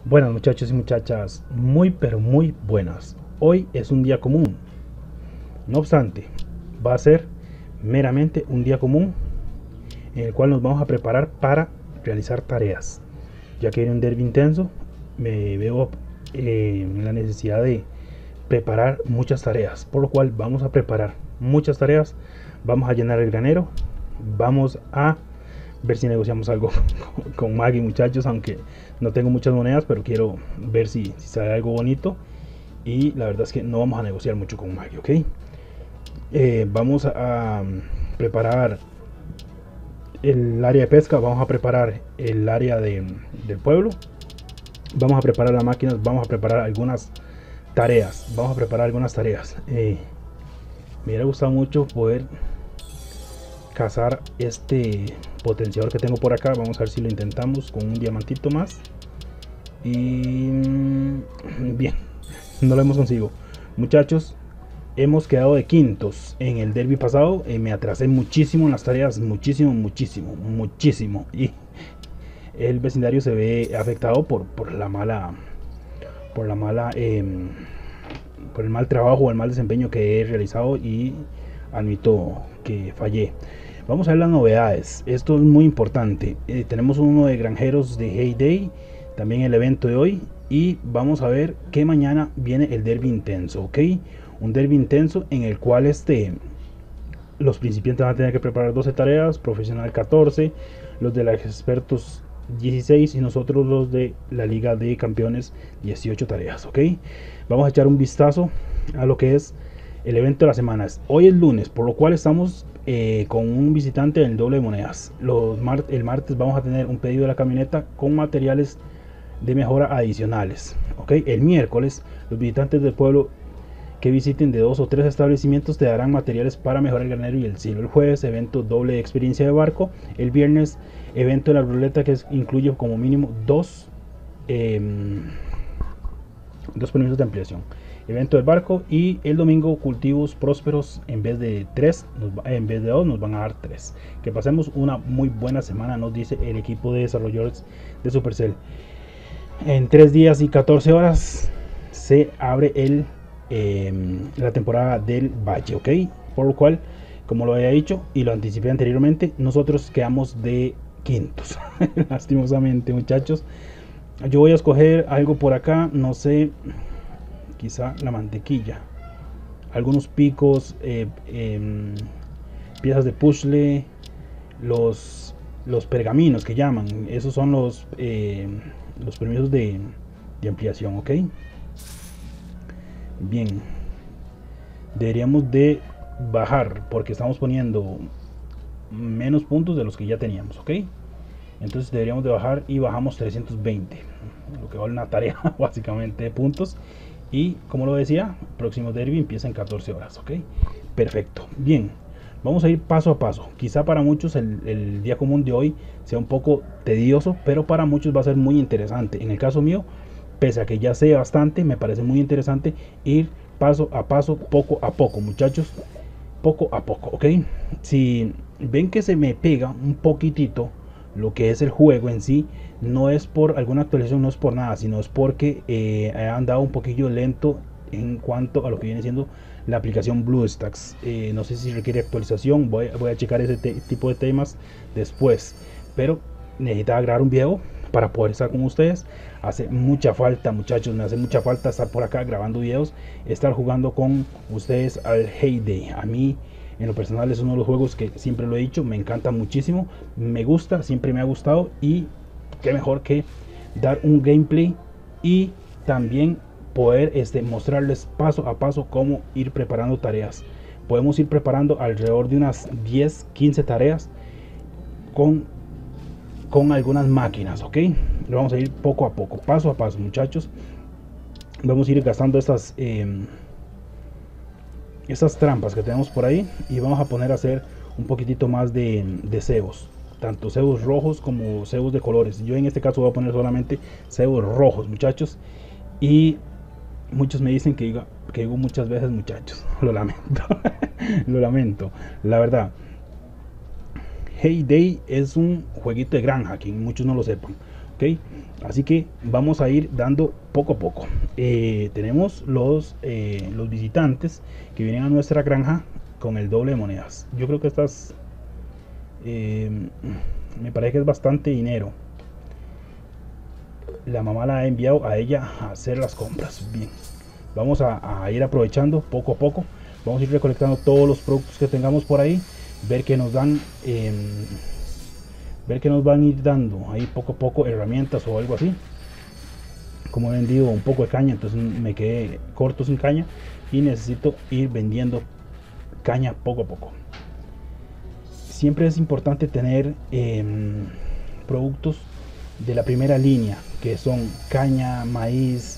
Buenas muchachos y muchachas, muy pero muy buenas. Hoy es un día común. No obstante, va a ser meramente un día común en el cual nos vamos a preparar para realizar tareas. Ya que viene un derbi intenso, me veo en la necesidad de preparar muchas tareas, por lo cual vamos a preparar muchas tareas. Vamos a llenar el granero, vamos a ver si negociamos algo con Maggie, muchachos, aunque no tengo muchas monedas, pero quiero ver si sale algo bonito. Y la verdad es que no vamos a negociar mucho con Maggie, ¿ok? Vamos a preparar el área de pesca, vamos a preparar el área del pueblo, vamos a preparar las máquinas, vamos a preparar algunas tareas, me hubiera gustado mucho poder cazar este potenciador que tengo por acá. Vamos a ver si lo intentamos con un diamantito más. Y bien, no lo hemos conseguido, muchachos. Hemos quedado de quintos en el derby pasado. Me atrasé muchísimo en las tareas, muchísimo. Y el vecindario se ve afectado por la mala, por la mala, por el mal trabajo o el mal desempeño que he realizado, y admito que fallé. Vamos a ver las novedades. Esto es muy importante. Tenemos uno de granjeros de Hay Day, también el evento de hoy, y vamos a ver que mañana viene el derby intenso, ¿ok? Un derby intenso en el cual los principiantes van a tener que preparar 12 tareas, profesional 14, los de los expertos 16 y nosotros los de la liga de campeones 18 tareas, ¿ok? Vamos a echar un vistazo a lo que es el evento de las semanas. Hoy es lunes, por lo cual estamos con un visitante del doble de monedas. El martes vamos a tener un pedido de la camioneta con materiales de mejora adicionales, ¿ok? El miércoles los visitantes del pueblo que visiten de 2 o 3 establecimientos te darán materiales para mejorar el granero y el silo. El jueves, evento doble de experiencia de barco. El viernes, evento de la ruleta que incluye como mínimo dos permisos de ampliación. Evento del barco. Y el domingo, cultivos prósperos. En vez de 3, en vez de 2, nos van a dar 3. Que pasemos una muy buena semana, nos dice el equipo de desarrolladores de Supercell. En 3 días y 14 horas se abre la temporada del Valle, ¿ok? Por lo cual, como lo había dicho y lo anticipé anteriormente, nosotros quedamos de quintos. Lastimosamente, muchachos. Yo voy a escoger algo por acá, no sé, quizá la mantequilla, algunos picos, piezas de puzzle, los pergaminos que llaman. Esos son los permisos de ampliación, ¿ok? Bien, deberíamos de bajar porque estamos poniendo menos puntos de los que ya teníamos, ¿ok? Entonces deberíamos de bajar y bajamos 320, lo que vale una tarea básicamente de puntos. Y como lo decía, próximo derby empieza en 14 horas, ¿ok? Perfecto. Bien, vamos a ir paso a paso. Quizá para muchos el día común de hoy sea un poco tedioso, pero para muchos va a ser muy interesante. En el caso mío, pese a que ya sé bastante, me parece muy interesante ir paso a paso, poco a poco, muchachos, poco a poco, ¿ok? Si ven que se me pega un poquitito lo que es el juego en sí, no es por alguna actualización, no es por nada, sino es porque ha andado un poquillo lento en cuanto a lo que viene siendo la aplicación BlueStacks. No sé si requiere actualización, voy a checar ese tipo de temas después, pero necesitaba grabar un video para poder estar con ustedes. Hace mucha falta, muchachos, me hace mucha falta estar por acá grabando videos, estar jugando con ustedes al Hay Day. A mí en lo personal es uno de los juegos que siempre lo he dicho, me encanta muchísimo, me gusta, siempre me ha gustado, y qué mejor que dar un gameplay y también poder mostrarles paso a paso cómo ir preparando tareas. Podemos ir preparando alrededor de unas 10-15 tareas con algunas máquinas, ¿ok? Lo vamos a ir poco a poco, paso a paso, muchachos. Vamos a ir gastando estas trampas que tenemos por ahí, y vamos a poner a hacer un poquitito más de cebos, tanto cebos rojos como cebos de colores. Yo en este caso voy a poner solamente cebos rojos, muchachos. Y muchos me dicen que digo muchas veces muchachos, lo lamento. Lo lamento, la verdad. Hay Day es un jueguito de granja, que muchos no lo sepan. ok. Así que vamos a ir dando poco a poco. Tenemos los visitantes que vienen a nuestra granja con el doble de monedas. Yo creo que estas me parece que es bastante dinero. La mamá la ha enviado a ella a hacer las compras. Bien, vamos a ir aprovechando poco a poco. Vamos a ir recolectando todos los productos que tengamos por ahí, ver que nos dan, ver que nos van a ir dando ahí poco a poco herramientas o algo así. Como he vendido un poco de caña, entonces me quedé corto sin caña y necesito ir vendiendo caña poco a poco. Siempre es importante tener productos de la primera línea, que son caña, maíz,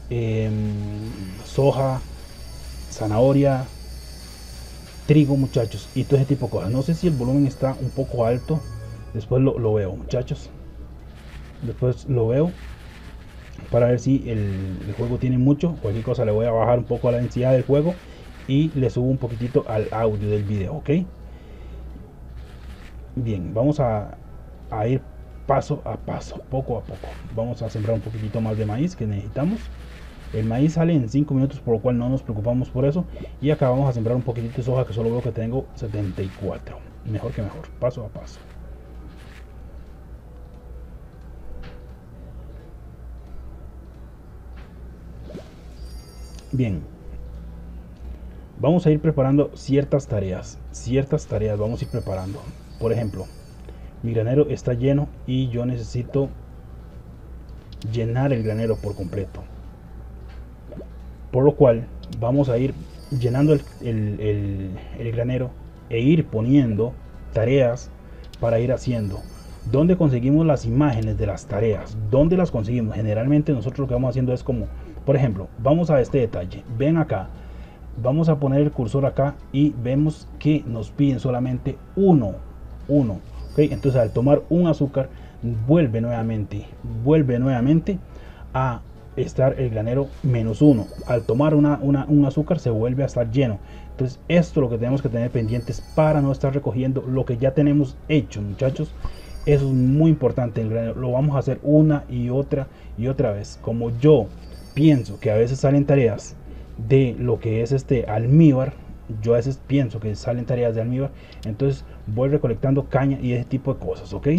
soja, zanahoria, trigo, muchachos, y todo ese tipo de cosas. No sé si el volumen está un poco alto, después lo veo, muchachos, después lo veo para ver si el juego tiene mucho. Cualquier cosa le voy a bajar un poco a la densidad del juego y le subo un poquitito al audio del video, ok. Bien, vamos a ir paso a paso, poco a poco. Vamos a sembrar un poquitito más de maíz que necesitamos. El maíz sale en 5 minutos, por lo cual no nos preocupamos por eso. Y acá vamos a sembrar un poquitito de soja, que solo veo que tengo 74. Mejor que mejor, paso a paso. Bien, vamos a ir preparando ciertas tareas vamos a ir preparando. Por ejemplo, mi granero está lleno y yo necesito llenar el granero por completo, por lo cual vamos a ir llenando el granero e ir poniendo tareas para ir haciendo. ¿Dónde conseguimos las imágenes de las tareas? ¿Dónde las conseguimos? Generalmente nosotros lo que vamos haciendo es como, por ejemplo, vamos a este detalle, ven acá, vamos a poner el cursor acá y vemos que nos piden solamente uno, ¿okay? Entonces al tomar un azúcar vuelve nuevamente a estar el granero -1. Al tomar un azúcar se vuelve a estar lleno. Entonces esto es lo que tenemos que tener pendientes para no estar recogiendo lo que ya tenemos hecho, muchachos. Eso es muy importante. El granero lo vamos a hacer una y otra vez. Como yo pienso que a veces salen tareas de lo que es este almíbar, yo a veces pienso que salen tareas de almíbar, entonces voy recolectando caña y ese tipo de cosas, ok.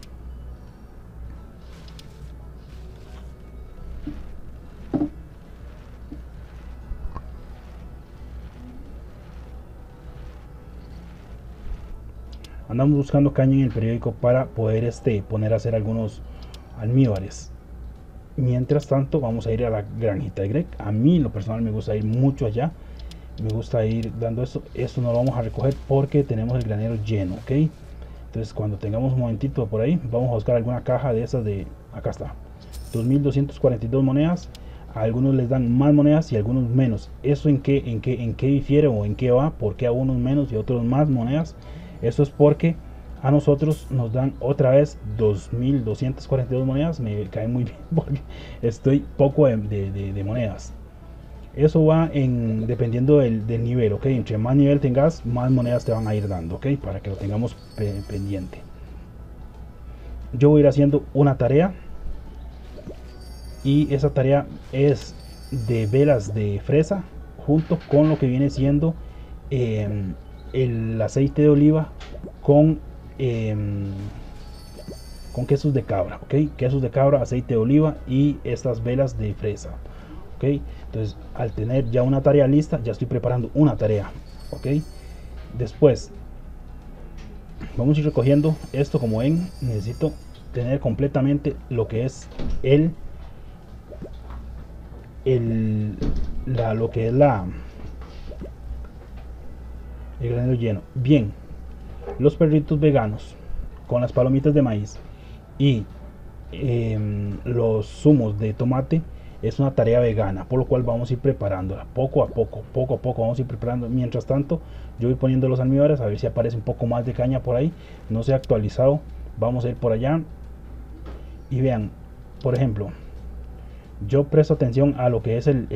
Andamos buscando caña en el periódico para poder poner a hacer algunos almíbares. Mientras tanto vamos a ir a la granjita de Greg. A mí lo personal me gusta ir mucho allá, me gusta ir dando esto no lo vamos a recoger porque tenemos el granero lleno, ok. Entonces cuando tengamos un momentito por ahí vamos a buscar alguna caja de esas de acá. Está 2242 monedas. A algunos les dan más monedas y a algunos menos. Eso en qué difiere o en qué va, porque a unos menos y a otros más monedas. Eso es porque a nosotros nos dan otra vez 2242 monedas. Me cae muy bien porque estoy poco de monedas. Eso va dependiendo del nivel, ok. Entre más nivel tengas, más monedas te van a ir dando, ok, para que lo tengamos pendiente. Yo voy a ir haciendo una tarea y esa tarea es de velas de fresa junto con lo que viene siendo el aceite de oliva con quesos de cabra, ok, quesos de cabra, aceite de oliva y estas velas de fresa, ok. Entonces al tener ya una tarea lista, ya estoy preparando una tarea, ok. Después vamos a ir recogiendo esto. Como ven, necesito tener completamente lo que es el granero lleno. Bien, los perritos veganos con las palomitas de maíz y los zumos de tomate es una tarea vegana, por lo cual vamos a ir preparándola poco a poco vamos a ir preparando. Mientras tanto yo voy poniendo los almíbares a ver si aparece un poco más de caña por ahí. No se ha actualizado, vamos a ir por allá y vean, por ejemplo, yo presto atención a lo que es el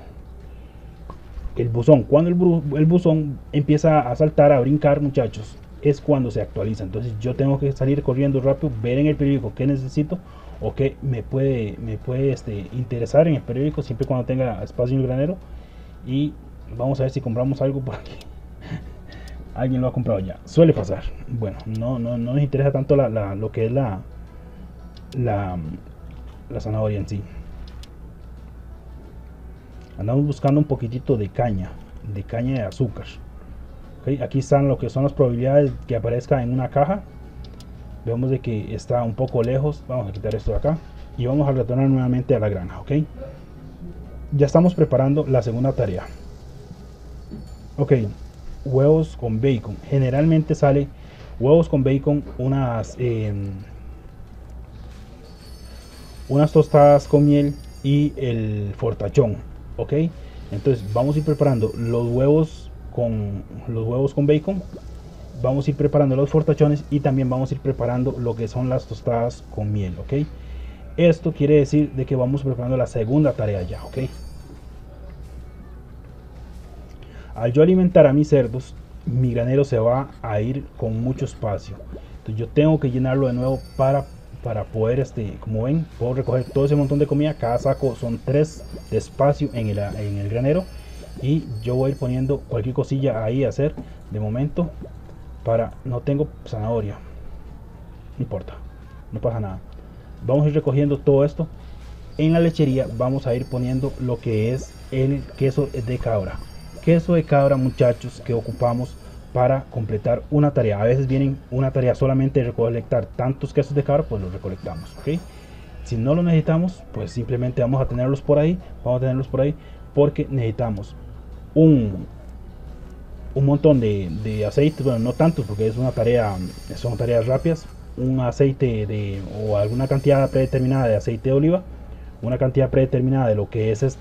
buzón. Cuando el buzón empieza a saltar, a brincar, muchachos, es cuando se actualiza. Entonces yo tengo que salir corriendo rápido, ver en el periódico qué necesito o que me puede interesar en el periódico, siempre cuando tenga espacio en el granero. Y vamos a ver si compramos algo por aquí. Alguien lo ha comprado ya, suele pasar. Bueno, no nos interesa tanto lo que es la zanahoria en sí. Andamos buscando un poquitito de caña de azúcar. Okay, aquí están lo que son las probabilidades que aparezca en una caja. Vemos de que está un poco lejos. Vamos a quitar esto de acá y vamos a retornar nuevamente a la granja. Ok, ya estamos preparando la segunda tarea. Ok, huevos con bacon. Generalmente sale huevos con bacon, unas tostadas con miel y el fortachón. Ok, entonces vamos a ir preparando los huevos con bacon, vamos a ir preparando los fortachones y también vamos a ir preparando lo que son las tostadas con miel. Ok, esto quiere decir de que vamos preparando la segunda tarea ya. Ok, al yo alimentar a mis cerdos, mi granero se va a ir con mucho espacio, entonces yo tengo que llenarlo de nuevo para poder, como ven, puedo recoger todo ese montón de comida. Cada saco son 3 de espacio en el granero, y yo voy a ir poniendo cualquier cosilla ahí a hacer de momento. No tengo zanahoria, no importa, no pasa nada. Vamos a ir recogiendo todo esto. En la lechería vamos a ir poniendo lo que es el queso de cabra. Queso de cabra, muchachos, que ocupamos para completar una tarea. A veces vienen una tarea solamente de recolectar tantos quesos de cabra, pues los recolectamos. ¿Ok? Si no lo necesitamos, pues simplemente vamos a tenerlos por ahí. Porque necesitamos un montón de aceite. Bueno, no tanto, porque es una tarea, son tareas rápidas. Un aceite o alguna cantidad predeterminada de aceite de oliva, una cantidad predeterminada de lo que es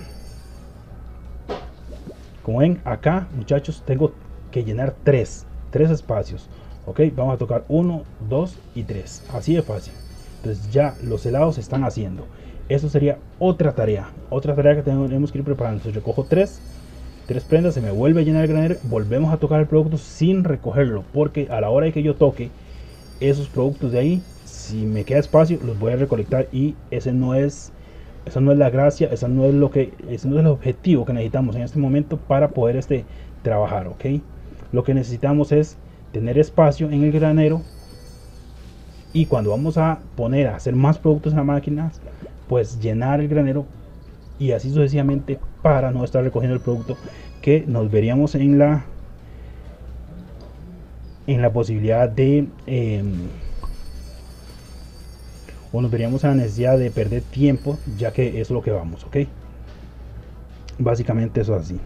como ven acá, muchachos, tengo que llenar 3 espacios. Ok, vamos a tocar 1, 2 y 3, así de fácil. Entonces ya los helados se están haciendo. Eso sería otra tarea que tenemos que ir preparando. Entonces recojo 3 prendas, se me vuelve a llenar el granero, volvemos a tocar el producto sin recogerlo, porque a la hora de que yo toque esos productos de ahí, si me queda espacio, los voy a recolectar, y esa no es la gracia, ese no es el objetivo que necesitamos en este momento para poder trabajar. Ok, lo que necesitamos es tener espacio en el granero, y cuando vamos a poner a hacer más productos en las máquinas, pues llenar el granero, y así sucesivamente, para no estar recogiendo el producto que nos veríamos en la posibilidad de o nos veríamos en la necesidad de perder tiempo, ya que es lo que vamos. Ok, básicamente eso es así.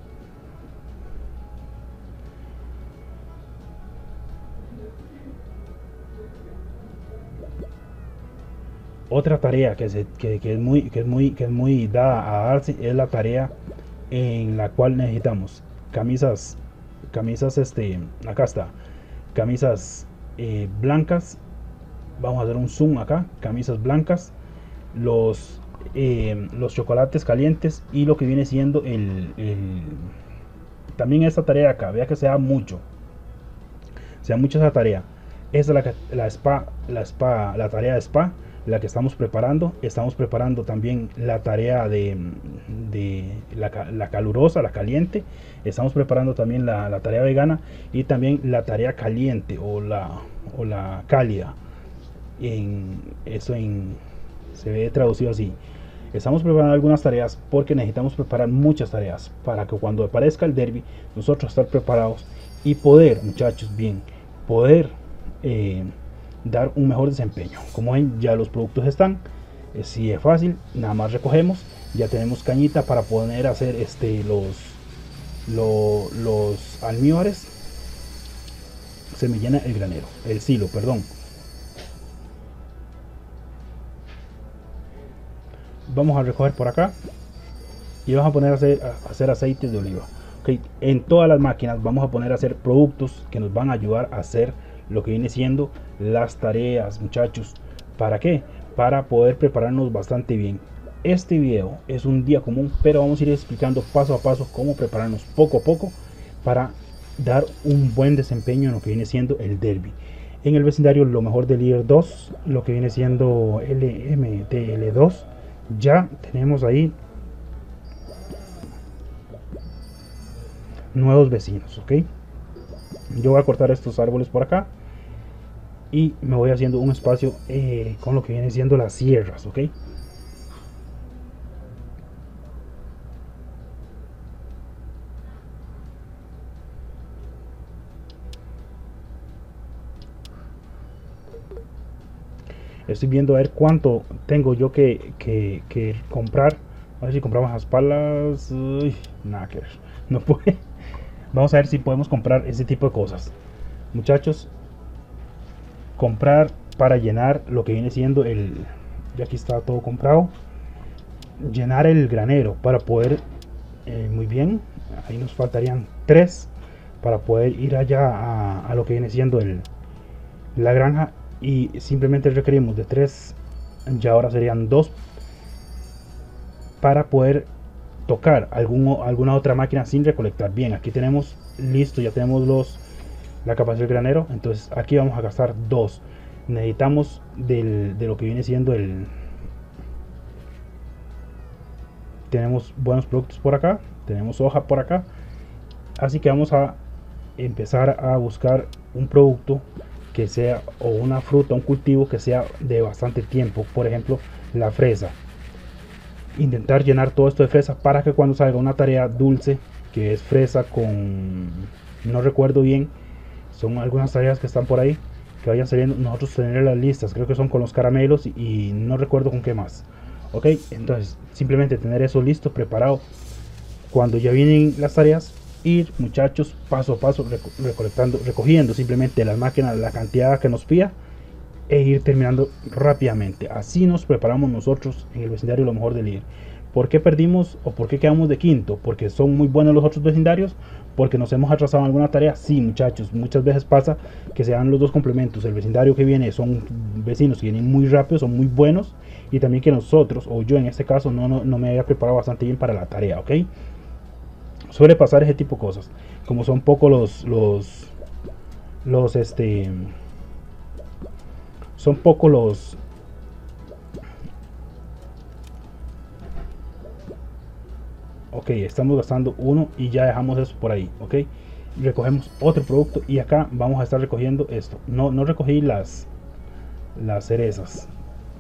Otra tarea que es muy dada a darse es la tarea en la cual necesitamos camisas, acá está, camisas blancas. Vamos a hacer un zoom acá, camisas blancas, los chocolates calientes, y lo que viene siendo también esta tarea acá. Vea que sea mucha esa tarea. Esta es la tarea de spa, la que estamos preparando. Estamos preparando también la tarea de la calurosa, la caliente. Estamos preparando también la tarea vegana, y también la tarea caliente o la cálida. Se ve traducido así. Estamos preparando algunas tareas porque necesitamos preparar muchas tareas para que cuando aparezca el derby, nosotros estar preparados y poder, muchachos, poder dar un mejor desempeño. Como ven, ya los productos están, si es fácil, nada más recogemos. Ya tenemos cañita para poder hacer los almíbares. Se me llena el granero, el silo, perdón. Vamos a recoger por acá y vamos a poner a hacer aceites de oliva. Okay. En todas las máquinas vamos a poner a hacer productos que nos van a ayudar a hacer lo que viene siendo las tareas, muchachos. ¿Para qué? Para poder prepararnos bastante bien. Este video es un día común, pero vamos a ir explicando paso a paso cómo prepararnos poco a poco para dar un buen desempeño en lo que viene siendo el derby. en el vecindario lo mejor del Líder 2, lo que viene siendo LMDL2. Ya tenemos ahí nuevos vecinos, ok. Yo voy a cortar estos árboles por acá y me voy haciendo un espacio con lo que viene siendo las sierras, ok. Estoy viendo a ver cuánto tengo yo que comprar. A ver si compramos las palas. Uy, nada que ver. No puede. Vamos a ver si podemos comprar ese tipo de cosas, muchachos. Comprar para llenar lo que viene siendo el... Ya aquí está todo comprado. Llenar el granero para poder... muy bien. Ahí nos faltarían 3 para poder ir allá a lo que viene siendo la granja. Y simplemente requerimos de 3, ya ahora serían 2 para poder tocar alguna otra máquina sin recolectar. Bien, aquí tenemos listo, ya tenemos la capacidad del granero. Entonces aquí vamos a gastar 2. Necesitamos de lo que viene siendo tenemos buenos productos por acá, tenemos hoja por acá, así que vamos a empezar a buscar un producto que sea, o una fruta, un cultivo que sea de bastante tiempo. Por ejemplo, la fresa. Intentar llenar todo esto de fresa para que cuando salga una tarea dulce, que es fresa con, no recuerdo bien, son algunas tareas que están por ahí, que vayan saliendo, nosotros tener las listas. Creo que son con los caramelos y no recuerdo con qué más. Ok, entonces simplemente tener eso listo, preparado. Cuando ya vienen las tareas, ir, muchachos, paso a paso recogiendo simplemente las máquinas, la cantidad que nos pida, e ir terminando rápidamente. Así nos preparamos nosotros en el vecindario lo mejor del Líder. ¿Por qué perdimos o por qué quedamos de quinto? ¿Porque son muy buenos los otros vecindarios? ¿Porque nos hemos atrasado en alguna tarea? Sí, muchachos, muchas veces pasa que se dan los dos complementos. El vecindario que viene son vecinos que vienen muy rápido, son muy buenos, y también que nosotros, o yo en este caso, no me había preparado bastante bien para la tarea, ok. Suele pasar ese tipo de cosas. Como son poco son poco los ok, estamos gastando 1 y ya dejamos eso por ahí, ok. Recogemos otro producto y acá vamos a estar recogiendo esto. No recogí las cerezas.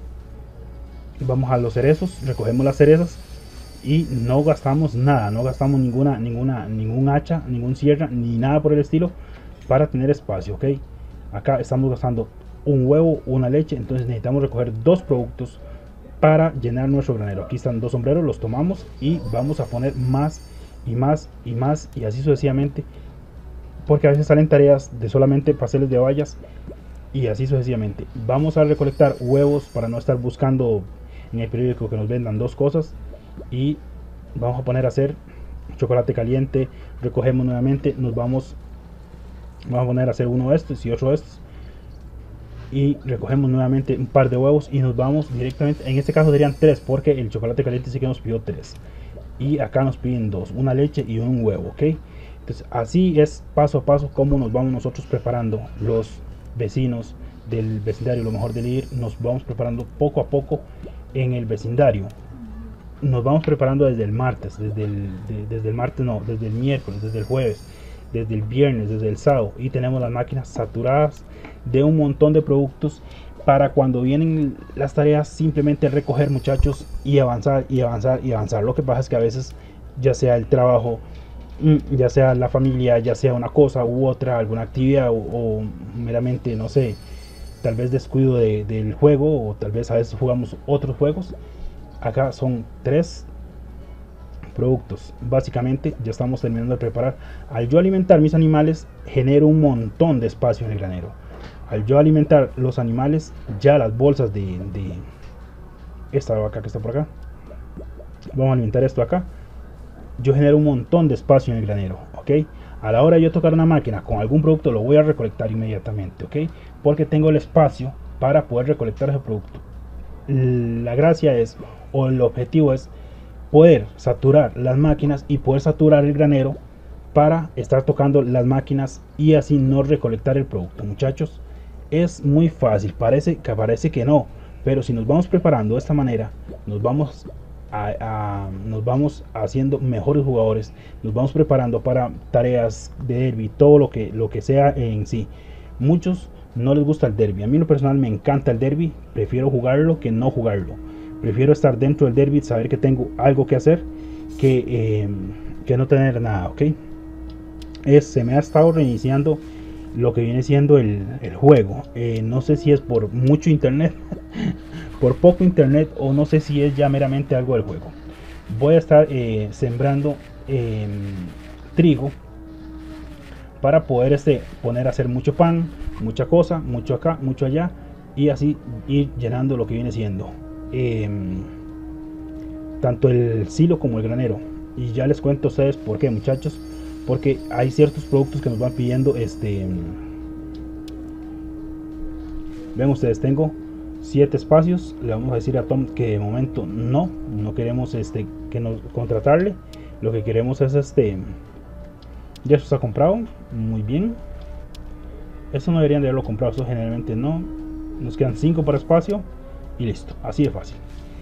Vamos a los cerezos, recogemos las cerezas y no gastamos nada, no gastamos ningún hacha, ningún sierra, ni nada por el estilo para tener espacio, ok. Acá estamos gastando un huevo, una leche, entonces necesitamos recoger 2 productos para llenar nuestro granero. Aquí están 2 sombreros, los tomamos y vamos a poner más y más y más, y así sucesivamente, porque a veces salen tareas de solamente pasteles de bayas y así sucesivamente. Vamos a recolectar huevos para no estar buscando en el periódico que nos vendan 2 cosas, y vamos a poner a hacer chocolate caliente. Recogemos nuevamente, vamos a poner a hacer uno de estos y otro de estos, y recogemos nuevamente un par de huevos y nos vamos directamente. En este caso serían 3 porque el chocolate caliente sí que nos pidió 3 y acá nos piden 2, una leche y un huevo, ok. Entonces así es paso a paso como nos vamos nosotros preparando. Los vecinos del vecindario lo mejor del Líder, nos vamos preparando poco a poco en el vecindario. Nos vamos preparando desde el martes, desde el martes no, desde el miércoles, desde el jueves, desde el viernes, desde el sábado, y tenemos las máquinas saturadas de un montón de productos para cuando vienen las tareas simplemente recoger, muchachos, y avanzar y avanzar y avanzar. Lo que pasa es que a veces, ya sea el trabajo, ya sea la familia, ya sea una cosa u otra, alguna actividad, o meramente, no sé, tal vez descuido del juego, o tal vez a veces jugamos otros juegos. Acá son 3 productos. Básicamente ya estamos terminando de preparar. Al yo alimentar mis animales, genero un montón de espacio en el granero. Al yo alimentar los animales, ya las bolsas de esta vaca que está por acá, vamos a alimentar esto acá, yo genero un montón de espacio en el granero, ok. A la hora de yo tocar una máquina con algún producto, lo voy a recolectar inmediatamente, ok, porque tengo el espacio para poder recolectar ese producto. La gracia es, o el objetivo es, poder saturar las máquinas y poder saturar el granero para estar tocando las máquinas y así no recolectar el producto, muchachos. Es muy fácil, parece que no, pero si nos vamos preparando de esta manera, nos vamos haciendo mejores jugadores, nos vamos preparando para tareas de derby, todo lo que sea en sí. Muchos no les gusta el derby, a mí en lo personal me encanta el derby, prefiero jugarlo que no jugarlo, prefiero estar dentro del derby, saber que tengo algo que hacer, que no tener nada, ok. Se me ha estado reiniciando lo que viene siendo el juego, no sé si es por mucho internet por poco internet, o no sé si es ya meramente algo del juego. Voy a estar sembrando trigo para poder poner a hacer mucho pan, mucha cosa, mucho acá, mucho allá, y así ir llenando lo que viene siendo tanto el silo como el granero. Y ya les cuento a ustedes por qué, muchachos, porque hay ciertos productos que nos van pidiendo. Vean ustedes, tengo 7 espacios. Le vamos a decir a Tom que de momento no queremos que nos contratarle. Lo que queremos es ya eso está comprado, muy bien. Eso no deberían de haberlo comprado, eso generalmente no. Nos quedan 5 para espacio y listo, así de fácil.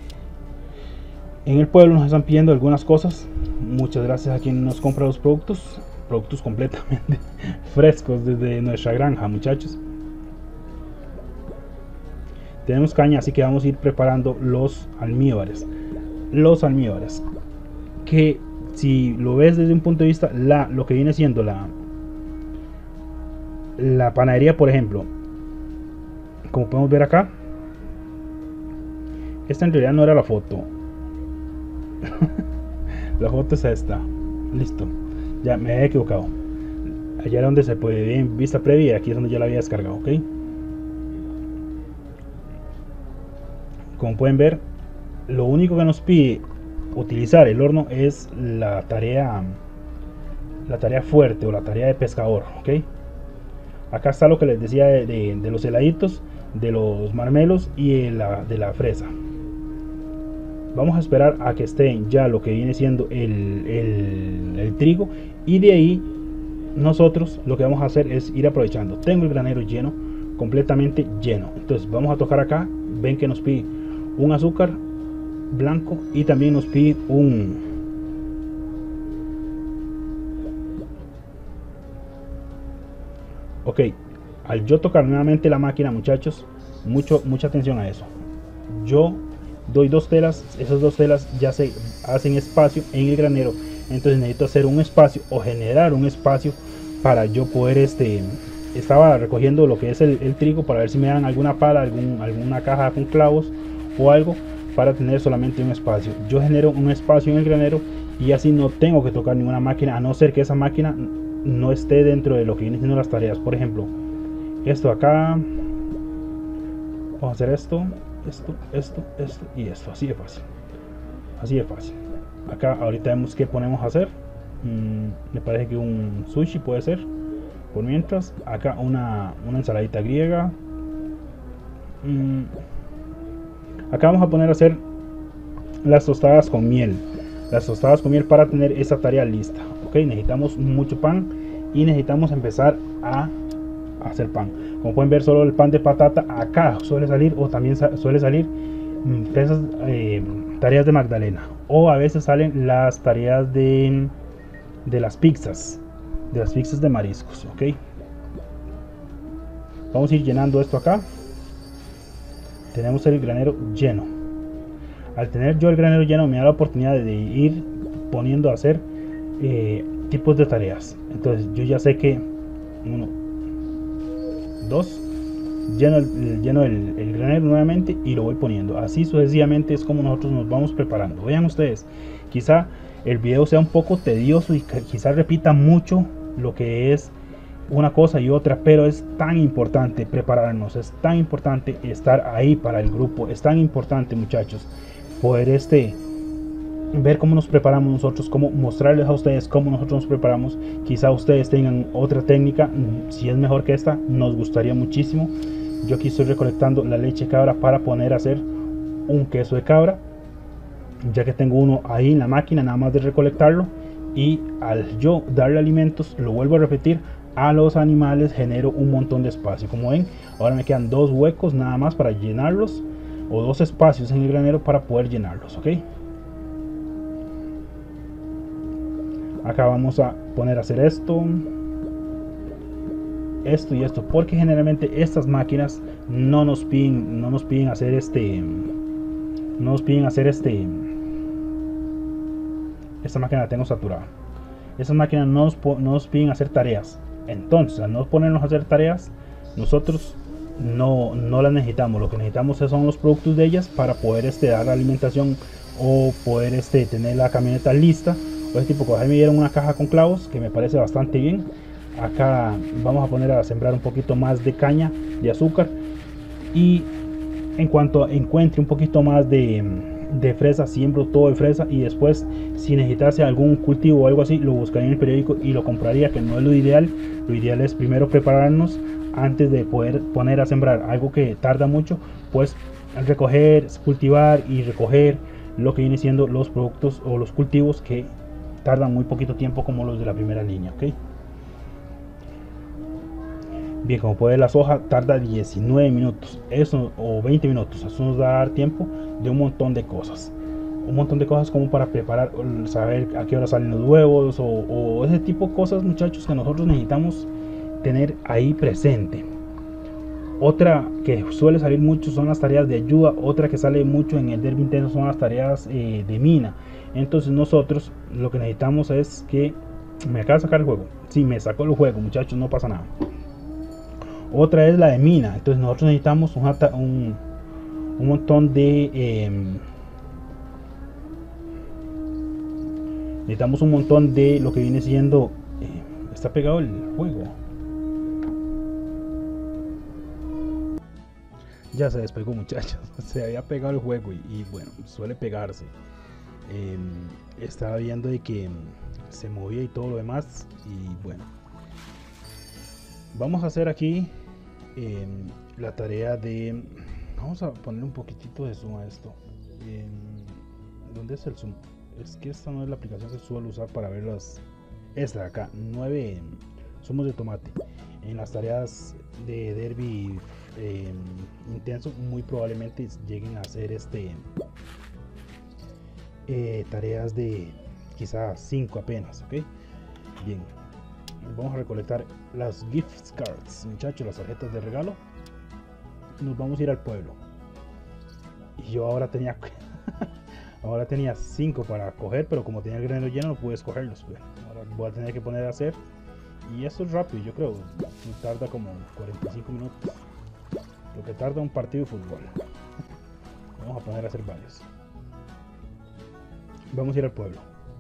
En el pueblo nos están pidiendo algunas cosas. Muchas gracias a quien nos compra los productos completamente frescos desde nuestra granja, muchachos. Tenemos caña, así que vamos a ir preparando los almíbares. Los almíbares, que si lo ves desde un punto de vista, lo que viene siendo la panadería, por ejemplo, como podemos ver acá, esta en realidad no era la foto. La foto es esta. Listo, ya me había equivocado. Allá era donde se puede ver en vista previa, aquí es donde ya la había descargado, ok. Como pueden ver, lo único que nos pide utilizar el horno es la tarea fuerte o la tarea de pescador, ok. Acá está lo que les decía de los heladitos, de los marmelos y de la fresa. Vamos a esperar a que estén ya lo que viene siendo el trigo, y de ahí nosotros lo que vamos a hacer es ir aprovechando. Tengo el granero lleno, completamente lleno, entonces vamos a tocar acá. Ven que nos pide un azúcar blanco y también nos pide ok. Al yo tocar nuevamente la máquina, muchachos, mucha atención a eso. Yo doy 2 telas, esas 2 telas ya se hacen espacio en el granero, entonces necesito hacer un espacio o generar un espacio para yo poder estaba recogiendo lo que es el trigo para ver si me dan alguna pala, alguna caja con clavos o algo, para tener solamente un espacio. Yo genero un espacio en el granero y así no tengo que tocar ninguna máquina, a no ser que esa máquina no esté dentro de lo que vienen siendo las tareas. Por ejemplo, esto acá, vamos a hacer esto y esto, así de fácil, así de fácil. Acá ahorita vemos qué ponemos a hacer. Me parece que un sushi puede ser. Por mientras, acá una ensaladita griega. Acá vamos a poner a hacer las tostadas con miel. Las tostadas con miel para tener esa tarea lista. Ok, necesitamos mucho pan y necesitamos empezar a hacer pan. Como pueden ver, solo el pan de patata acá suele salir, o también suele salir esas tareas de Magdalena, o a veces salen las tareas de las pizzas. De las pizzas de mariscos, ok. Vamos a ir llenando esto acá. Tenemos el granero lleno. Al tener yo el granero lleno, me da la oportunidad de ir poniendo a hacer tipos de tareas. Entonces yo ya sé que 1, 2, lleno el granero nuevamente y lo voy poniendo. Así sucesivamente es como nosotros nos vamos preparando. Vean ustedes, quizá el video sea un poco tedioso y quizá repita mucho lo que es una cosa y otra, pero es tan importante prepararnos, es tan importante estar ahí para el grupo, es tan importante, muchachos, poder ver cómo nos preparamos nosotros, cómo mostrarles a ustedes cómo nosotros nos preparamos. Quizá ustedes tengan otra técnica, si es mejor que esta, nos gustaría muchísimo. Yo aquí estoy recolectando la leche de cabra para poner a hacer un queso de cabra, ya que tengo uno ahí en la máquina, nada más de recolectarlo. Y al yo darle alimentos, lo vuelvo a repetir, a los animales genero un montón de espacio. Como ven, ahora me quedan 2 huecos nada más para llenarlos, o 2 espacios en el granero para poder llenarlos, ok. Acá vamos a poner a hacer esto y esto, porque generalmente estas máquinas no nos piden hacer esta máquina la tengo saturada. Estas máquinas no nos piden hacer tareas. Entonces, al no ponernos a hacer tareas, nosotros no las necesitamos. Lo que necesitamos son los productos de ellas para poder dar la alimentación, o poder tener la camioneta lista, o ese tipo de cosas. Ahí me dieron una caja con clavos que me parece bastante bien. Acá vamos a poner a sembrar un poquito más de caña de azúcar, y en cuanto encuentre un poquito más de fresa, siembro todo de fresa, y después, si necesitase algún cultivo o algo así, lo buscaría en el periódico y lo compraría, que no es lo ideal. Lo ideal es primero prepararnos antes de poder poner a sembrar algo que tarda mucho, pues recoger, cultivar y recoger lo que viene siendo los productos o los cultivos que tardan muy poquito tiempo, como los de la primera línea, ¿ok? Bien, como puede ver, la soja tarda 19 minutos, eso, o 20 minutos. Eso nos va a dar tiempo de un montón de cosas. Un montón de cosas como para preparar, saber a qué hora salen los huevos, o ese tipo de cosas, muchachos, que nosotros necesitamos tener ahí presente. Otra que suele salir mucho son las tareas de ayuda. Otra que sale mucho en el derby intenso son las tareas de mina. Entonces nosotros lo que necesitamos es que... Me acaba de sacar el juego. Sí, me sacó el juego, muchachos, no pasa nada. Otra es la de mina. Entonces nosotros necesitamos un montón de necesitamos un montón de lo que viene siendo está pegado el juego. Ya se despegó, muchachos. Se había pegado el juego y bueno, suele pegarse. Estaba viendo de que se movía y todo lo demás, y bueno, vamos a hacer aquí la tarea de... Vamos a poner un poquitito de zoom a esto. ¿Dónde es el zoom? Es que esta no es la aplicación que suelo usar para ver las... Esta de acá, 9 zumos de tomate. En las tareas de derby intenso, muy probablemente lleguen a hacer tareas de quizás 5 apenas, ok. Bien, vamos a recolectar las gift cards, muchachos, las tarjetas de regalo. Nos vamos a ir al pueblo, y yo ahora tenía ahora tenía 5 para coger, pero como tenía el granero lleno no pude escogerlos. Bueno, ahora voy a tener que poner a hacer, y esto es rápido, yo creo, tarda como 45 minutos, lo que tarda un partido de fútbol. Vamos a poner a hacer varios. Vamos a ir al pueblo.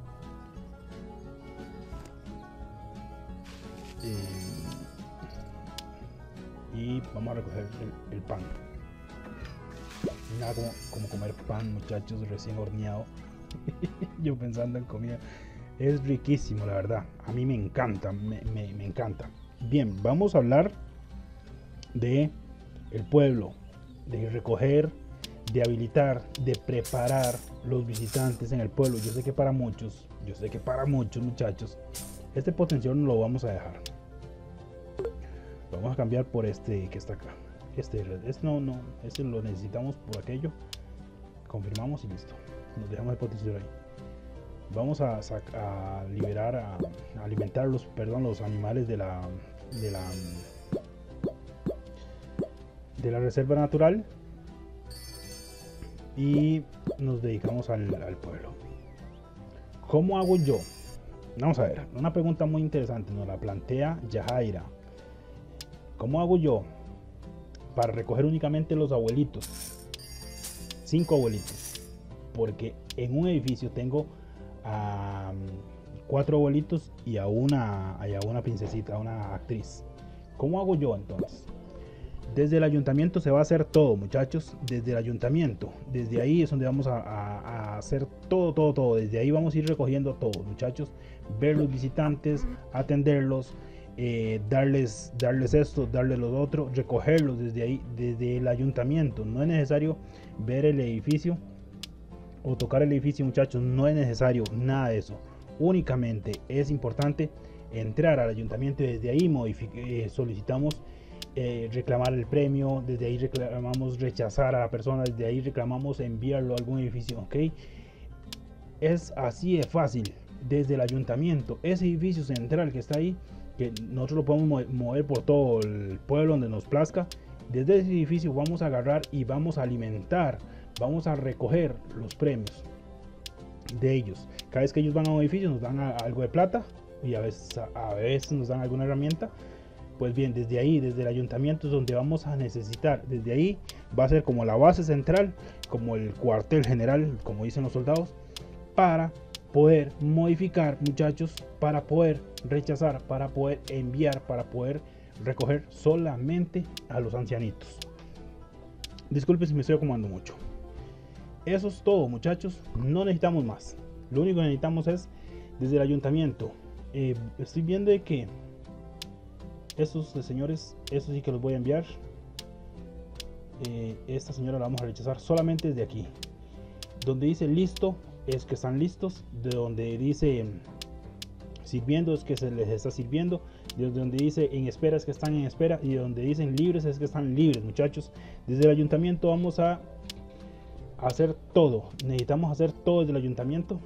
Y vamos a recoger el pan. Nada como comer pan, muchachos, recién horneado. Yo pensando en comida, es riquísimo, la verdad. A mí me encanta, me encanta. Bien, vamos a hablar de el pueblo, de recoger, de habilitar, de preparar los visitantes en el pueblo. Yo sé que para muchos, muchachos, este potencial no lo vamos a dejar. Lo vamos a cambiar por este que está acá. Este lo necesitamos por aquello. Confirmamos y listo. Nos dejamos el potencial ahí. Vamos a liberar, a alimentar los animales de la reserva natural, y nos dedicamos al pueblo. ¿Cómo hago yo? Vamos a ver, una pregunta muy interesante nos la plantea Yajaira. ¿Cómo hago yo para recoger únicamente los abuelitos? 5 abuelitos, porque en un edificio tengo a 4 abuelitos y a una princesita, a una actriz. ¿Cómo hago yo entonces? Desde el ayuntamiento se va a hacer todo, muchachos. Desde el ayuntamiento, desde ahí es donde vamos a hacer todo. Desde ahí vamos a ir recogiendo todo, muchachos. Ver los visitantes, atenderlos, darles esto, darles lo otro, recogerlos desde ahí, desde el ayuntamiento. No es necesario ver el edificio o tocar el edificio, muchachos. No es necesario nada de eso. Únicamente es importante entrar al ayuntamiento y desde ahí solicitamos reclamar el premio, desde ahí reclamamos rechazar a la persona, desde ahí reclamamos enviarlo a algún edificio, ¿ok? Es así de fácil, desde el ayuntamiento, ese edificio central que está ahí, que nosotros lo podemos mover por todo el pueblo donde nos plazca. Desde ese edificio vamos a agarrar y vamos a alimentar, vamos a recoger los premios de ellos. Cada vez que ellos van a un edificio nos dan algo de plata y a veces nos dan alguna herramienta. Pues bien, desde ahí, desde el ayuntamiento es donde vamos a necesitar. Desde ahí va a ser como la base central, como el cuartel general, como dicen los soldados, para poder modificar, muchachos, para poder rechazar, para poder enviar, para poder recoger solamente a los ancianitos. Disculpen si me estoy acomodando mucho. Eso es todo, muchachos, no necesitamos más. Lo único que necesitamos es desde el ayuntamiento. Estoy viendo de que estos señores, eso sí que los voy a enviar. Esta señora la vamos a rechazar solamente desde aquí. Donde dice listo es que están listos, de donde dice sirviendo es que se les está sirviendo, de donde dice en espera es que están en espera, y de donde dicen libres es que están libres, muchachos. Desde el ayuntamiento vamos a hacer todo, necesitamos hacer todo desde el ayuntamiento.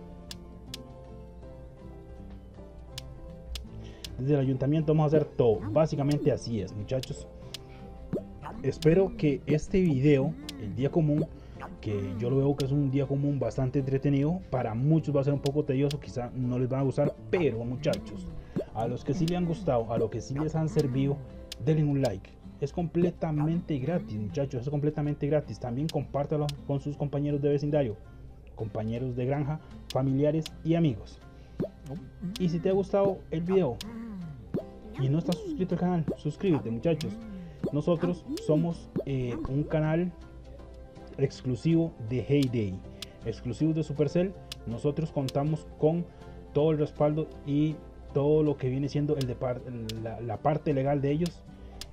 Desde el ayuntamiento vamos a hacer todo, básicamente así es, muchachos. Espero que este video, el día común, que yo lo veo que es un día común bastante entretenido, para muchos va a ser un poco tedioso, quizá no les va a gustar, pero muchachos, a los que sí les han gustado, a los que sí les han servido, denle un like. Es completamente gratis, muchachos, es completamente gratis. También compártalo con sus compañeros de vecindario, compañeros de granja, familiares y amigos. Y si te ha gustado el video y no estás suscrito al canal, suscríbete, muchachos. Nosotros somos un canal exclusivo de Heyday, exclusivo de Supercell. Nosotros contamos con todo el respaldo y todo lo que viene siendo la parte legal de ellos.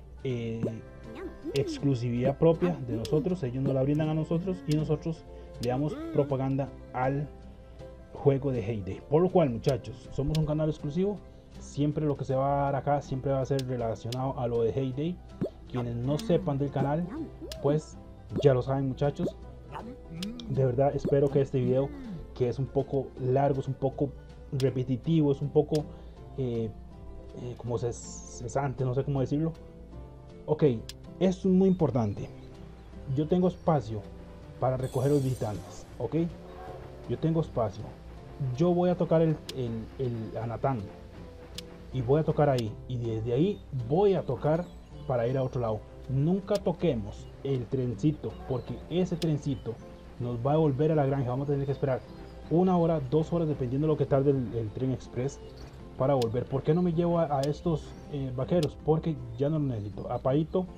Exclusividad propia de nosotros, ellos nos la brindan a nosotros y nosotros le damos propaganda al juego de Heyday. Por lo cual, muchachos, somos un canal exclusivo. Siempre lo que se va a dar acá siempre va a ser relacionado a lo de Heyday. Quienes no sepan del canal, pues ya lo saben, muchachos. De verdad espero que este video, que es un poco largo, es un poco repetitivo, es un poco como cesante, no sé cómo decirlo. Ok, esto es muy importante. Yo tengo espacio para recoger los visitantes, ok. Yo tengo espacio. Yo voy a tocar el Anatán y voy a tocar ahí, y desde ahí voy a tocar para ir a otro lado. Nunca toquemos el trencito, porque ese trencito nos va a volver a la granja. Vamos a tener que esperar 1 hora, 2 horas, dependiendo de lo que tarde el tren express para volver. ¿Por qué no me llevo a estos vaqueros? Porque ya no lo necesito. A Paito,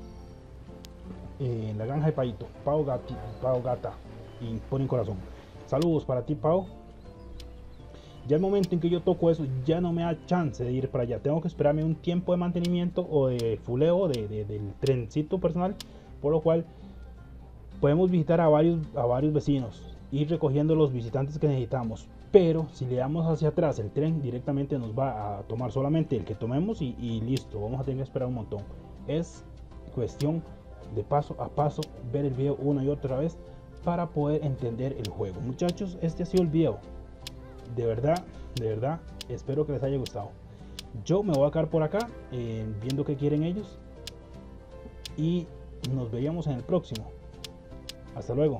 en la granja de Paito, Pau Gata, y ponen corazón. Saludos para ti, Pau. Ya el momento en que yo toco eso, ya no me da chance de ir para allá. Tengo que esperarme un tiempo de mantenimiento o de fuleo del trencito personal, por lo cual podemos visitar a varios vecinos, ir recogiendo los visitantes que necesitamos. Pero si le damos hacia atrás, el tren directamente nos va a tomar solamente el que tomemos y listo. Vamos a tener que esperar un montón. Es cuestión de paso a paso ver el video una y otra vez para poder entender el juego. Muchachos, este ha sido el video. De verdad, espero que les haya gustado. Yo me voy a quedar por acá viendo qué quieren ellos, y nos veríamos en el próximo. Hasta luego.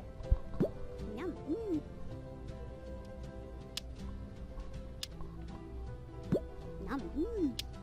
Yum.